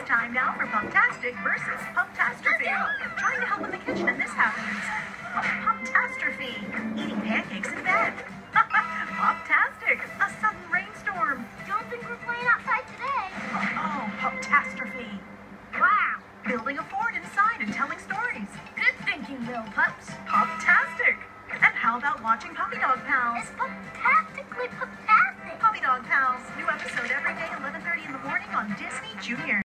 It's time now for Puptasic versus Puptastrophe. Trying to help in the kitchen and this happens. Puptastrophe, eating pancakes in bed. Puptastic, a sudden rainstorm. Don't think we're playing outside today. Oh, Puptastrophe. Wow. Building a fort inside and telling stories. Good thinking, little pups. Puptastic. And how about watching Puppy Dog Pals? It's puptastically puptastic. Puppy Dog Pals, new episode every day, 11:30 in the morning on Disney Junior.